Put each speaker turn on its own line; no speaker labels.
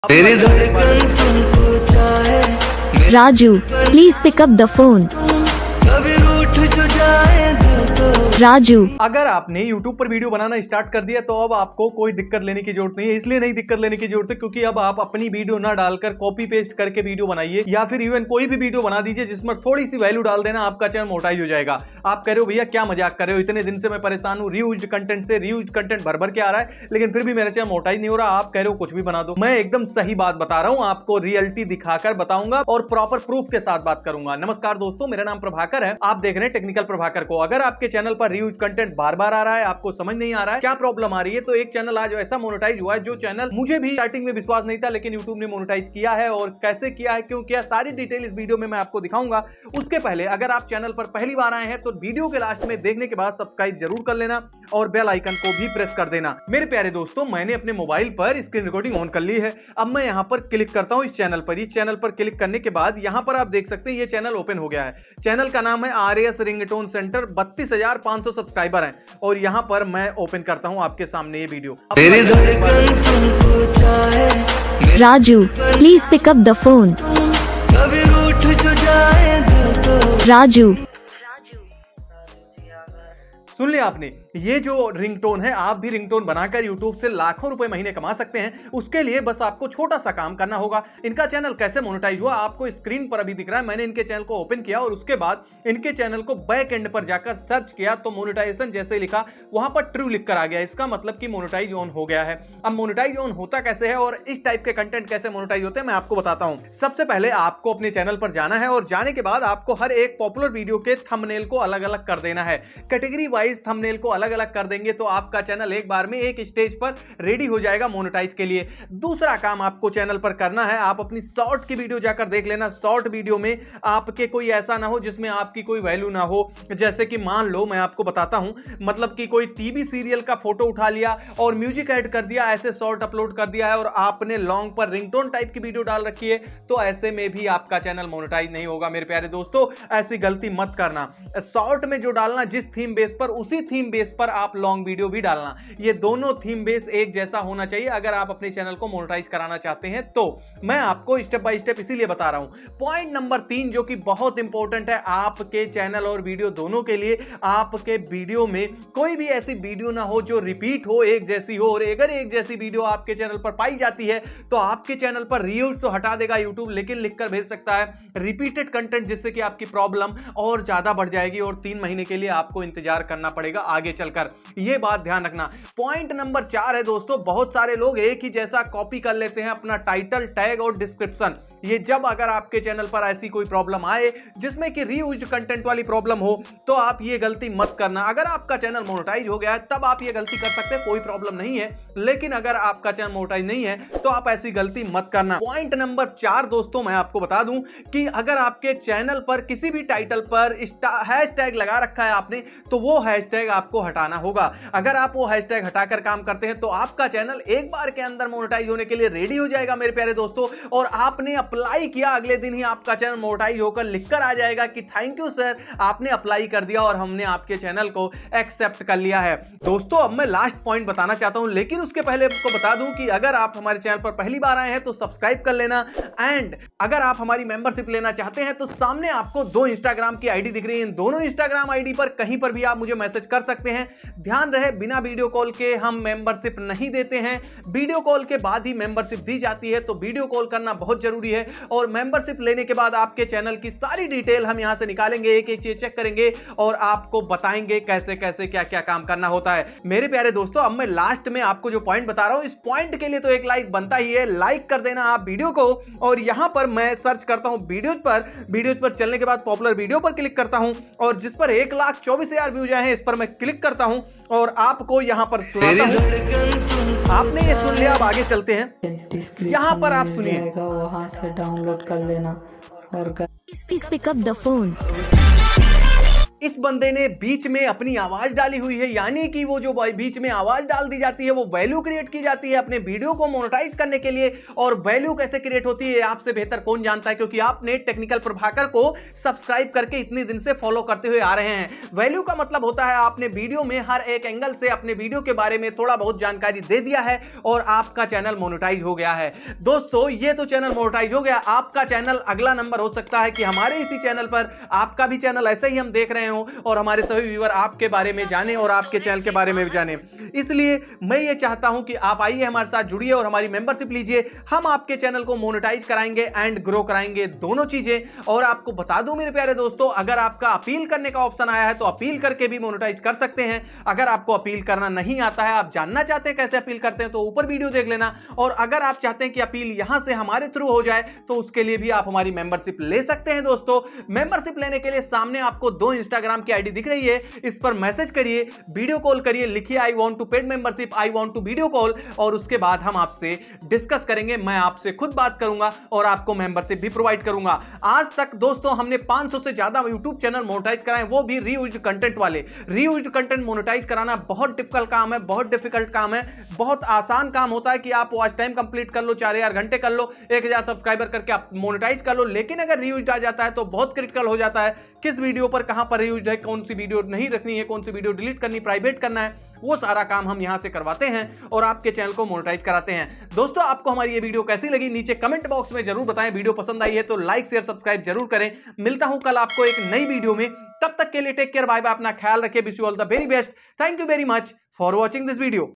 मेरी धड़कन तुमको चाहे
Raju please pick up the phone.
कभी रूठ जो जाए दिल तो।
राजू,
अगर आपने YouTube पर वीडियो बनाना स्टार्ट कर दिया तो अब आपको कोई दिक्कत लेने की जरूरत नहीं है। इसलिए नहीं दिक्कत लेने की जरूरत है क्योंकि अब आप अपनी वीडियो ना डालकर कॉपी पेस्ट करके वीडियो बनाइए या फिर इवन कोई भी वीडियो बना दीजिए जिसमें थोड़ी सी वैल्यू डाल देना, आपका चैनल मोनेटाइज हो जाएगा। आप कह रहे हो भैया क्या मजाक कर रहे हो, इतने दिन से मैं परेशान हूँ, रीयूज्ड कंटेंट से रीयूज्ड कंटेंट भर भर के आ रहा है लेकिन फिर भी मेरा चैनल मोनेटाइज नहीं हो रहा। आप कह रहे हो कुछ भी बना दो। मैं एकदम सही बात बता रहा हूँ, आपको रियलिटी दिखाकर बताऊंगा और प्रॉपर प्रूफ के साथ बात करूंगा। नमस्कार दोस्तों, मेरा नाम प्रभाकर है, आप देख रहे हैं टेक्निकल प्रभाकर को। अगर आपके चैनल पर रीयूज्ड कंटेंट बार बार आ रहा है, आपको समझ नहीं आ रहा है क्या प्रॉब्लम आ रही है, तो एक चैनल आज ऐसा मोनेटाइज हुआ है जो चैनल मुझे भी स्टार्टिंग में विश्वास नहीं था लेकिन यूट्यूब ने मोनेटाइज किया है। और कैसे किया है, क्यों किया, सारी डिटेल इस वीडियो में मैं आपको दिखाऊंगा। उसके पहले अगर आप चैनल पर पहली बार आए हैं तो वीडियो के लास्ट में देखने के बाद सब्सक्राइब जरूर कर लेना और बेल आइकन को भी प्रेस कर देना। मेरे प्यारे दोस्तों, मैंने अपने मोबाइल पर स्क्रीन रिकॉर्डिंग ऑन कर ली है। अब मैं यहां पर क्लिक करता हूं इस चैनल पर। इस चैनल पर क्लिक करने के बाद यहां पर आप देख सकते हैं ये चैनल ओपन हो गया है। चैनल का नाम है RAS रिंगटोन सेंटर। 32,500 सब्सक्राइबर हैं और यहां पर मैं ओपन करता हूं आपके सामने ये वीडियो।
मेरी धड़कन तुमको चाहे
Raju please pick up the phone.
कभी रूठ जो जाए दिल तो।
राजू,
सुन लिया आपने, ये जो रिंगटोन है आप भी रिंगटोन बनाकर YouTube से लाखों रुपए महीने कमा सकते हैं। उसके लिए बस आपको छोटा सा काम करना होगा। इनका चैनल कैसे मोनेटाइज हुआ आपको स्क्रीन पर अभी दिख रहा है। मैंने इनके चैनल को ओपन किया और उसके बाद इनके चैनल को बैक एंड पर जाकर सर्च किया तो मोनेटाइजेशन जैसे लिखा वहां पर ट्रू लिख कर आ गया। इसका मतलब कि मोनेटाइज ऑन हो गया है। अब मोनेटाइज ऑन होता कैसे है और इस टाइप के कंटेंट कैसे मोनेटाइज होते हैं मैं आपको बताता हूं। सबसे पहले आपको अपने चैनल पर जाना है और जाने के बाद आपको हर एक पॉपुलर वीडियो के थंबनेल को अलग अलग कर देना है। कैटेगरी वाइज थंबनेल को अलग अलग कर देंगे तो आपका चैनल एक बार में एक स्टेज पर रेडी हो जाएगा मोनेटाइज के लिए। दूसरा काम आपको चैनल पर करना है, आप अपनी शॉर्ट की वीडियो जाकर देख लेना। शॉर्ट वीडियो में आपके कोई ऐसा ना हो जिसमें आपकी कोई वैल्यू ना हो। जैसे कि मान लो मैं आपको बताता हूं, मतलब कि कोई टीवी सीरियल का फोटो उठा लिया और म्यूजिक ऐड कर दिया, ऐसे शॉर्ट अपलोड कर दिया है और आपने लॉन्ग पर रिंगटोन टाइप की वीडियो डाल रखी है, तो ऐसे में भी आपका चैनल मोनेटाइज नहीं होगा। मेरे प्यारे दोस्तों, ऐसी गलती मत करना। शॉर्ट में जो डालना जिस थीम बेस पर, उसी थीम बेस पर आप लॉन्ग वीडियो भी डालना। ये दोनों थीम बेस एक जैसा होना चाहिए अगर आप अपने चैनल को मोनेटाइज कराना चाहते हैं तो। मैं आपको स्टेप बाय स्टेप इसीलिए बता रहा हूं। पॉइंट नंबर 3 जो कि बहुत इंपॉर्टेंट है आपके चैनल और वीडियो दोनों के लिए, आपके वीडियो में कोई भी ऐसी वीडियो ना हो जो रिपीट हो, एक जैसी हो। और अगर एक जैसी वीडियो आपके चैनल पर पाई जाती है तो आपके चैनल पर रीयूज तो हटा देगा यूट्यूब, लेकिन लिखकर भेज सकता है रिपीटेड कंटेंट, जिससे कि आपकी प्रॉब्लम और ज्यादा बढ़ जाएगी और 3 महीने के लिए आपको इंतजार करना पड़ेगा आगे चलकर। यह बात ध्यान रखना। पॉइंट नंबर 4 है दोस्तों, बहुत सारे लोग एक ही जैसा कॉपी कर लेते हैं अपना टाइटल, टैग और डिस्क्रिप्शन। ये जब अगर आपके चैनल पर ऐसी कोई प्रॉब्लम आए जिसमें कि रीयूज्ड कंटेंट वाली प्रॉब्लम हो तो आप ये गलती मत करना। अगर आपका चैनल मोनेटाइज हो गया है तब आप ये गलती कर सकते हैं, कोई प्रॉब्लम नहीं है। लेकिन अगर आपका चैनल मोनेटाइज नहीं है तो आप ऐसी गलती मत करना। पॉइंट नंबर 4 दोस्तों, मैं आपको बता दूं कि अगर आपके चैनल पर किसी भी टाइटल पर हैशटैग लगा रखा है आपने तो वो हैशटैग आपको हटाना होगा। अगर आप वो हैशटैग हटाकर काम करते हैं तो आपका चैनल एक बार के अंदर मोनेटाइज होने के लिए रेडी हो जाएगा मेरे प्यारे दोस्तों। और आपने अप्लाई किया, अगले दिन ही आपका चैनल मोनेटाइज होकर लिखकर आ जाएगा कि थैंक यू सर, आपने अप्लाई कर दिया और हमने आपके चैनल को एक्सेप्ट कर लिया है। दोस्तों अब मैं लास्ट पॉइंट बताना चाहता हूं, लेकिन उसके पहले आपको बता दूं कि अगर आप हमारे चैनल पर पहली बार आए हैं तो सब्सक्राइब कर लेना। एंड अगर आप हमारी मेंबरशिप लेना चाहते हैं तो सामने आपको 2 इंस्टाग्राम की आईडी दिख रही है। इन दोनों इंस्टाग्राम आईडी पर कहीं पर भी आप मुझे मैसेज कर सकते हैं। ध्यान रहे, बिना वीडियो कॉल के हम मेंबरशिप नहीं देते हैं, वीडियो कॉल के बाद ही मेंबरशिप दी जाती है। तो वीडियो कॉल करना बहुत जरूरी है और मेंबरशिप लेने के बाद आपके चैनल की सारी डिटेल हम यहां से निकालेंगे, एक एक चीज चेक करेंगे और आपको बताएंगे कैसे कैसे क्या क्या काम करना होता है। मेरे प्यारे दोस्तों, अब मैं लास्ट में आपको जो पॉइंट बता रहा हूं, इस पॉइंट के लिए तो एक लाइक बनता ही है। लाइक कर देना आप वीडियो को और यहां पर मैं सर्च करता हूं वीडियोज पर चलने के बाद पॉपुलर वीडियो पर क्लिक करता हूं और जिस पर 1,24,000 व्यूज आए हैं इस पर मैं क्लिक करता हूं और आपको यहां पर सुनाता हूं। आपने ये सुन लिया, अब आगे चलते हैं। यहाँ पर आप सुनिए,
वहां से डाउनलोड कर लेना और
please pick up the phone.
इस बंदे ने बीच में अपनी आवाज डाली हुई है, यानी कि वो जो बीच में आवाज डाल दी जाती है वो वैल्यू क्रिएट की जाती है अपने वीडियो को मोनेटाइज करने के लिए। और वैल्यू कैसे क्रिएट होती है आपसे बेहतर कौन जानता है, क्योंकि आपने टेक्निकल प्रभाकर को सब्सक्राइब करके इतने दिन से फॉलो करते हुए आ रहे हैं। वैल्यू का मतलब होता है आपने वीडियो में हर एक एंगल से अपने वीडियो के बारे में थोड़ा बहुत जानकारी दे दिया है और आपका चैनल मोनेटाइज हो गया है। दोस्तों ये तो चैनल मोनेटाइज हो गया, आपका चैनल अगला नंबर हो सकता है कि हमारे इसी चैनल पर आपका भी चैनल ऐसे ही हम देख रहे हो और हमारे सभी व्यूअर आपके बारे में जाने और आपके चैनल के बारे में भी जाने। इसलिए मैं ये चाहता हूं कि आप आइए हमारे साथ जुड़िए और हमारी मेंबरशिप लीजिए। हम आपके चैनल को मोनेटाइज कराएंगे एंड ग्रो कराएंगे, दोनों चीजें। और आपको बता दूं मेरे प्यारे दोस्तों, अगर आपका अपील करने का ऑप्शन आया है तो अपील करके भी मोनेटाइज कर सकते हैं। अगर आपको अपील करना नहीं आता है, आप जानना चाहते हैं कैसे अपील करते हैं, तो ऊपर वीडियो देख लेना। और अगर आप चाहते हैं कि अपील यहां से हमारे थ्रू हो जाए तो उसके लिए भी आप हमारी मेंबरशिप ले सकते हैं। दोस्तों मेंबरशिप लेने के लिए सामने आपको 2 इंस्टाग्राम की आईडी दिख रही है, इस पर मैसेज करिए, वीडियो कॉल करिए, लिखिए I want to paid membership, I want to video call, और उसके बाद हम आपसे डिस्कस करेंगे। मैं आपसे खुद बात करूंगा और आपको मेंबरशिप भी प्रोवाइड करूंगा। आज तक दोस्तों हमने 500 से ज्यादा YouTube चैनल मोनेटाइज कराए, वो भी रीयूज्ड कंटेंट वाले। रीयूज्ड कंटेंट मोनेटाइज कराना बहुत डिफिकल्ट काम है, बहुत डिफिकल्ट काम है। बहुत आसान काम होता है कि आप वॉच टाइम कंप्लीट कर लो, 4000 घंटे कर लो, 1000 सब्सक्राइबर करके आप मोनेटाइज कर लो। लेकिन अगर रीयूज्ड आ जाता है तो बहुत क्रिटिकल हो जाता है, किस वीडियो पर कहां पर रीयूज्ड है, कौन सी वीडियो नहीं रखनी है, कौन सी वीडियो डिलीट करनी, प्राइवेट करना है, वो सारा काम हम यहां से करवाते हैं और आपके चैनल को मोनेटाइज कराते हैं। दोस्तों आपको हमारी ये वीडियो कैसी लगी नीचे कमेंट बॉक्स में जरूर बताएं। वीडियो पसंद आई है तो लाइक शेयर सब्सक्राइब जरूर करें। मिलता हूं कल आपको एक नई वीडियो में, तब तक के लिए टेक केयर, बाय बाय, अपना ख्याल रखिए, wish you all the very best. Thank you very much for watching this video.